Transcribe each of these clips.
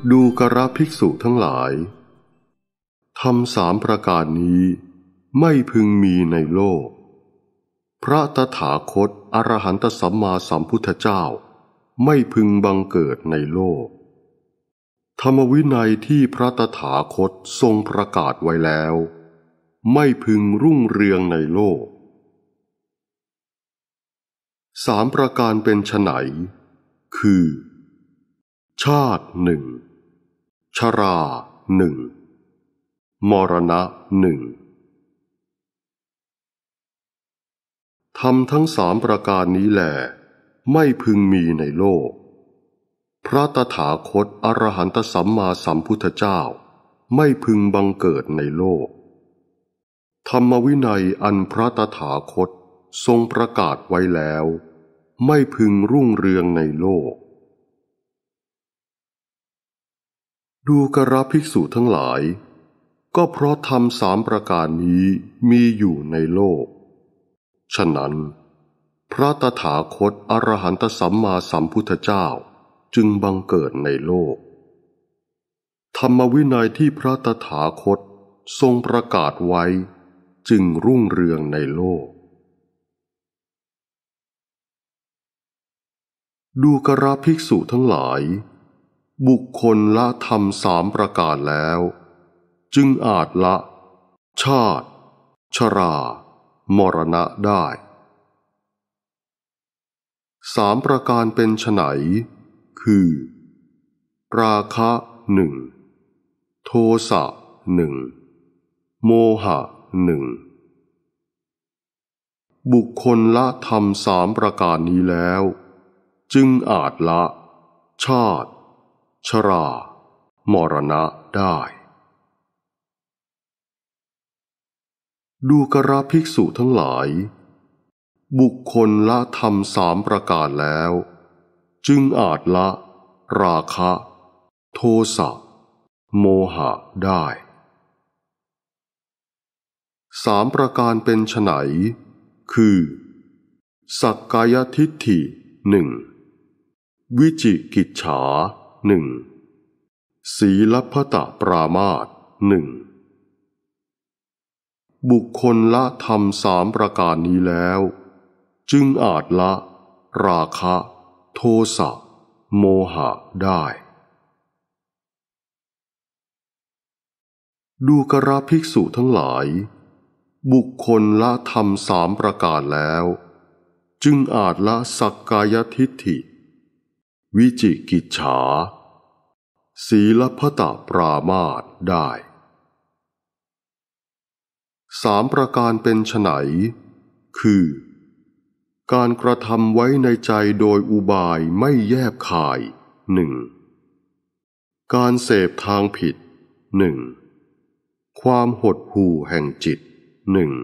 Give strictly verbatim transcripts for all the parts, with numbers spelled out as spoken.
ดูกระภิกษุทั้งหลายธรรมสามประการนี้ไม่พึงมีในโลกพระตถาคตอรหันตสัมมาสัมพุทธเจ้าไม่พึงบังเกิดในโลกธรรมวินัยที่พระตถาคตทรงประกาศไว้แล้วไม่พึงรุ่งเรืองในโลกสามประการเป็นไฉนคือชาติหนึ่งชราหนึ่งมรณะหนึ่งธรรมทั้งสามประการนี้แลไม่พึงมีในโลกพระตถาคตอรหันตสัมมาสัมพุทธเจ้าไม่พึงบังเกิดในโลกธรรมวินัยอันพระตถาคตทรงประกาศไว้แล้วไม่พึงรุ่งเรืองในโลกดูกระภิกษุทั้งหลายก็เพราะธรรมสามประการนี้มีอยู่ในโลกฉะนั้นพระตถาคตอรหันตสัมมาสัมพุทธเจ้าจึงบังเกิดในโลกธรรมวินัยที่พระตถาคตทรงประกาศไว้จึงรุ่งเรืองในโลกดูกระภิกษุทั้งหลายบุคคลละธรรมสามประการแล้วจึงอาจละชาติชรามรณะได้สามประการเป็นไฉนคือราคะหนึ่งโทสะหนึ่งโมหะหนึ่งบุคคลละธรรมสามประการนี้แล้วจึงอาจละชาติชรามรณะได้ดูกระภิกษุทั้งหลายบุคคลละธรรมสามประการแล้วจึงอาจละราคะโทสะโมหะได้สามประการเป็นไฉนคือสักกายทิฏฐิหนึ่งวิจิกิจฉาหนึ่งสีลพัตตปรามาสหนึ่งบุคคลละธรรมสามประการนี้แล้วจึงอาจละราคะโทสะโมหะได้ดูกระภิกษุทั้งหลายบุคคลละธรรมสามประการแล้วจึงอาจละสักกายทิฏฐิวิจิกิจฉาสีลพัตตปรามาสได้สามประการเป็นไฉนคือการกระทำไว้ในใจโดยอุบายไม่แยบคายหนึ่งการเสพทางผิดหนึ่งความหดหู่แห่งจิตหนึ่ง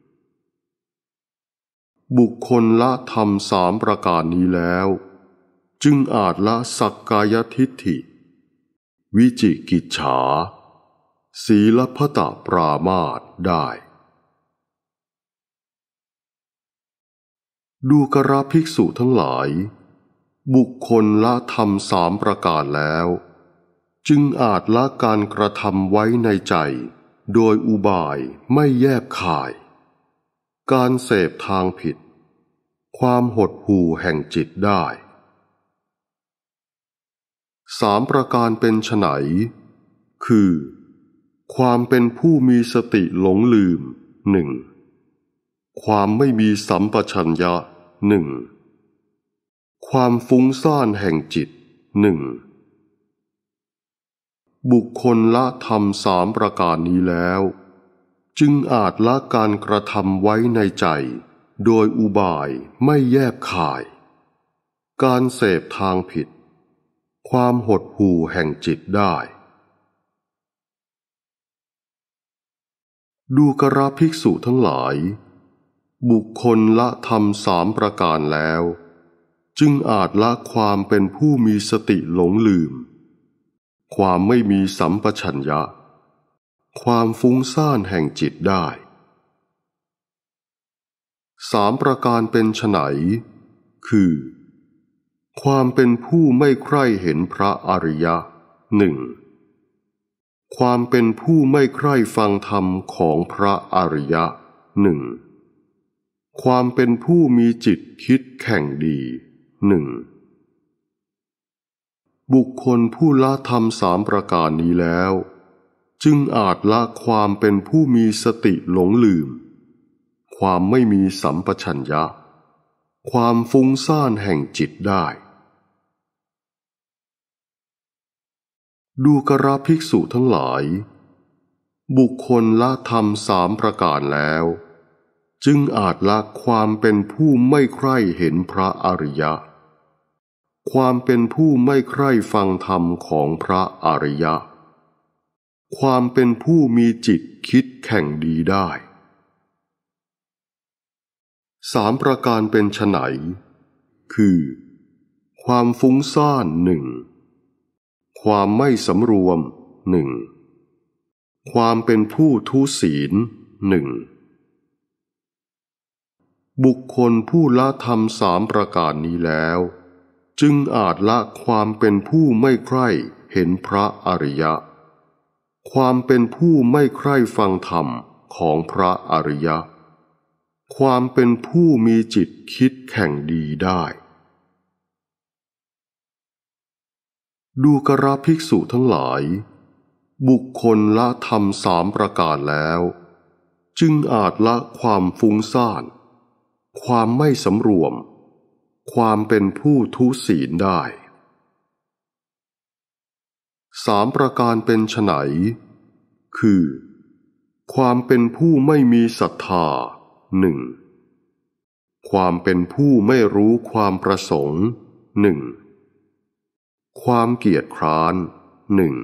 บุคคลละธรรมสามประการนี้แล้วจึงอาจละสักกายทิฏฐิวิจิกิจฉาสีลพัตตปรามาสได้ดูกระภิกษุทั้งหลายบุคคลละธรรมสามประการแล้วจึงอาจละการกระทำไว้ในใจโดยอุบายไม่แยบคายการเสพทางผิดความหดหู่แห่งจิตได้สามประการเป็นไฉนคือความเป็นผู้มีสติหลงลืมหนึ่งความไม่มีสัมปชัญญะหนึ่งความฟุ้งซ่านแห่งจิตหนึ่งบุคคลละธรรมสามประการนี้แล้วจึงอาจละการกระทำไว้ในใจโดยอุบายไม่แยบคายการเสพทางผิดความหดหู่แห่งจิตได้ดูกระภิกษุทั้งหลายบุคคลละธรรมสามประการแล้วจึงอาจละความเป็นผู้มีสติหลงลืมความไม่มีสัมปชัญญะความฟุ้งซ่านแห่งจิตได้สามประการเป็นไฉนคือความเป็นผู้ไม่ใคร่เห็นพระอริยะหนึ่งความเป็นผู้ไม่ใคร่ฟังธรรมของพระอริยะหนึ่งความเป็นผู้มีจิตคิดแข่งดีหนึ่งบุคคลผู้ละธรรมสามประการนี้แล้วจึงอาจละความเป็นผู้มีสติหลงลืมความไม่มีสัมปชัญญะความฟุ้งซ่านแห่งจิตได้ดูกระภิกษุทั้งหลายบุคคลละธรรมสามประการแล้วจึงอาจละความเป็นผู้ไม่ใคร่เห็นพระอริยะความเป็นผู้ไม่ใคร่ฟังธรรมของพระอริยะความเป็นผู้มีจิตคิดแข่งดีได้สามประการเป็นไฉนคือความฟุ้งซ่านหนึ่งความไม่สำรวมหนึ่งความเป็นผู้ทุศีลหนึ่งบุคคลผู้ละธรรมสามประการนี้แล้วจึงอาจละความเป็นผู้ไม่ใคร่เห็นพระอริยะความเป็นผู้ไม่ใคร่ฟังธรรมของพระอริยะความเป็นผู้มีจิตคิดแข่งดีได้ดูกระภิกษุทั้งหลายบุคคลละธรรมสามประการแล้วจึงอาจละความฟุ้งซ่านความไม่สำรวมความเป็นผู้ทุศีลได้สามประการเป็นไฉนคือความเป็นผู้ไม่มีศรัทธาหนึ่งความเป็นผู้ไม่รู้ความประสงค์หนึ่งความเกียจคร้านหนึ่ง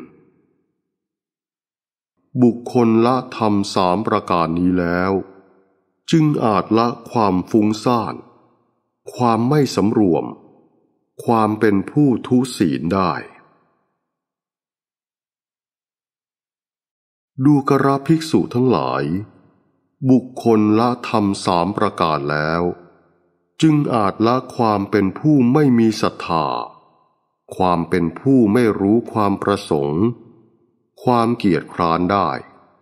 บุคคลละธรรมสามประการนี้แล้วจึงอาจละความฟุ้งซ่านความไม่สำรวมความเป็นผู้ทุศีลได้ดูกระภิกษุทั้งหลายบุคคลละธรรมสามประการแล้วจึงอาจละความเป็นผู้ไม่มีศรัทธาความเป็นผู้ไม่รู้ความประสงค์ความเกียจคร้านได้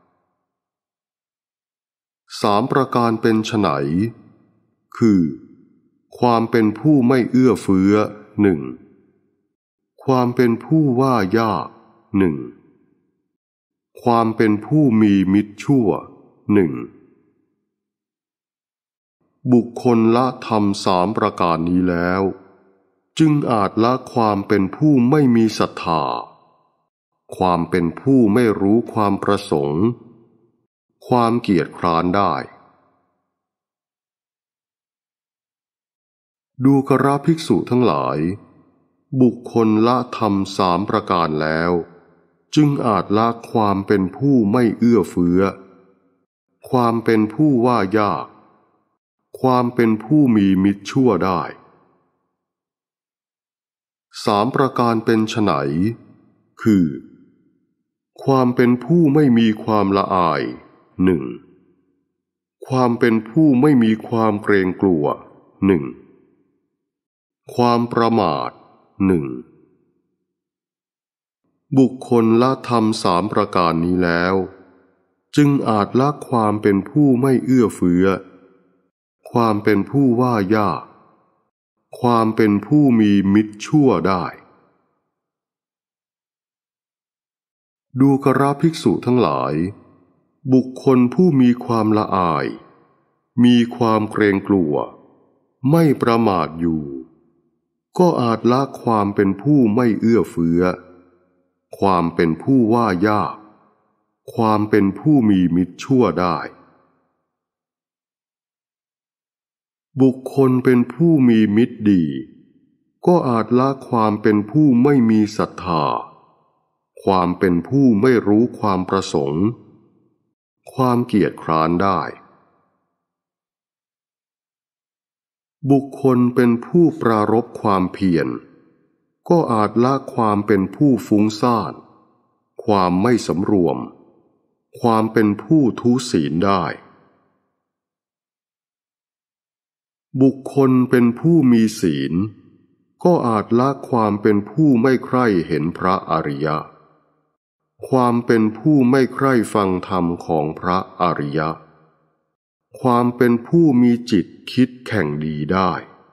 สามประการเป็นไฉนคือความเป็นผู้ไม่เอื้อเฟื้อหนึ่งความเป็นผู้ว่ายากหนึ่งความเป็นผู้มีมิตรชั่วหนึ่งบุคคลละธรรมสามประการนี้แล้วจึงอาจละความเป็นผู้ไม่มีศรัทธาความเป็นผู้ไม่รู้ความประสงค์ความเกียจคร้านได้ดูกระภิกษุทั้งหลายบุคคลละธรรมสามประการแล้วจึงอาจละความเป็นผู้ไม่เอื้อเฟื้อความเป็นผู้ว่ายากความเป็นผู้มีมิตรชั่วได้สามประการเป็นไฉนคือความเป็นผู้ไม่มีความละอายหนึ่งความเป็นผู้ไม่มีความเกรงกลัวหนึ่งความประมาทหนึ่งบุคคลละธรรมสามประการนี้แล้วจึงอาจละความเป็นผู้ไม่เอื้อเฟื้อความเป็นผู้ว่ายากความเป็นผู้มีมิตรชั่วได้ดูกระภิกษุทั้งหลายบุคคลผู้มีความละอายมีความเกรงกลัวไม่ประมาทอยู่ก็อาจละความเป็นผู้ไม่เอื้อเฟื้อความเป็นผู้ว่ายากความเป็นผู้มีมิตรชั่วได้บุคคลเป็นผู้มีมิตรดีก็อาจละความเป็นผู้ไม่มีศรัทธาความเป็นผู้ไม่รู้ความประสงค์ความเกียจคร้านได้บุคคลเป็นผู้ปรารภความเพียรก็อาจละความเป็นผู้ฟุ้งซ่านความไม่สำรวมความเป็นผู้ทุศีลได้บุคคลเป็นผู้มีศีลก็อาจละความเป็นผู้ไม่ใคร่เห็นพระอริยะความเป็นผู้ไม่ใคร่ฟังธรรมของพระอริยะความเป็นผู้มีจิตคิดแข่งดีได้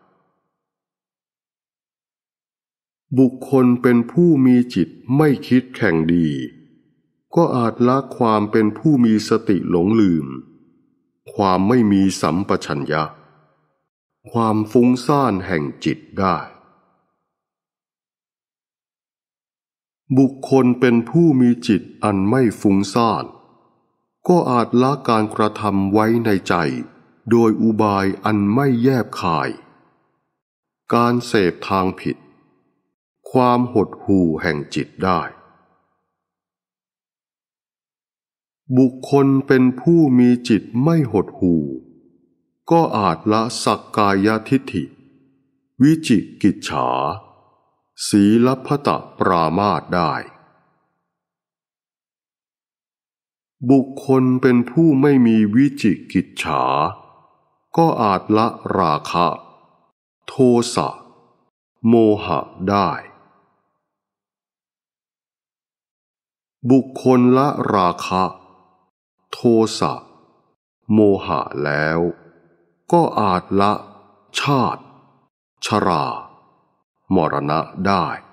บุคคลเป็นผู้มีจิตไม่คิดแข่งดีก็อาจละความเป็นผู้มีสติหลงลืมความไม่มีสัมปชัญญะความฟุ้งซ่านแห่งจิตได้บุคคลเป็นผู้มีจิตอันไม่ฟุ้งซ่านก็อาจละการกระทำไว้ในใจโดยอุบายอันไม่แยบคายการเสพทางผิดความหดหู่แห่งจิตได้บุคคลเป็นผู้มีจิตไม่หดหู่ก็อาจละสักกายทิฏฐิวิจิกิจฉาสีลพัตตปรามาสได้บุคคลเป็นผู้ไม่มีวิจิกิจฉาก็อาจละราคะโทสะโมหะได้บุคคลละราคะโทสะโมหะแล้วก็อาจละชาติชรามรณะได้